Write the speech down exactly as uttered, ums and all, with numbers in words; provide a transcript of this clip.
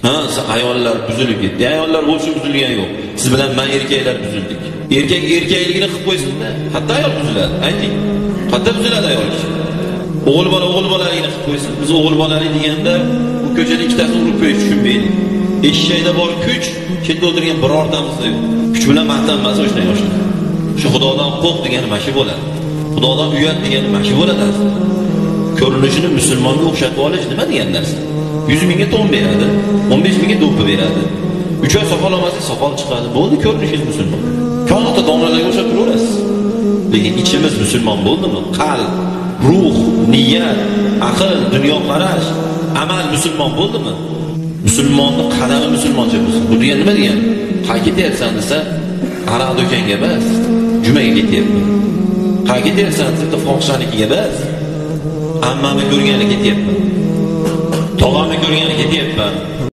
Ha, ayollar buzilib ketdi. Ayollar bo'lsa buzilgan yo'q. Siz bilan men erkaklar buzildik. Erkak erkakligini qilib qo'ysin-da, hatto ayol buziladi. Ayting. Hatto buziladi ayol kishi. O'g'il bola o'g'il bolaligini qilib qo'ysin. Biz o'g'il bolalik deganda bu ko'chada ikkitasini urib qo'yish tushunmaylik. Eshakda bor kuch, chetda o'tirgan birortamizda yo'q. Kuch bilan maqtanmasa o'shdan yoshlar. Shu Xudodan qo'rq degani mana shu bo'ladi. Xudodan uyat degani mana shu bo'ladi aslida. Ko'rinishini musulmonga o'xshatib olish nima degan narsa? yuz mingga to'n beradi, o'n besh mingga do'ppi beradi. uch oy soqol olmasa soqol chiqadi. Bo'ldi, ko'rinishingiz musulmon. Katta domlalarga o'xshab turaverasiz. Lekin ichimiz musulmon bo'ldimi? Qalb, ruh, niyat, aql, dunyoqarash, amal musulmon bo'ldimi? Musulmonning qadami musulmoncha bo'lsin. Bu degan nima degani? Qayerga ketyapsan desa, aroq do'konga emas, jumaga ketyapman. Qayerga ketyapsan desa, fohishanikiga emas, ammamni ko'rgani ketyapman. Tog'amni ko'rgani ketyapman.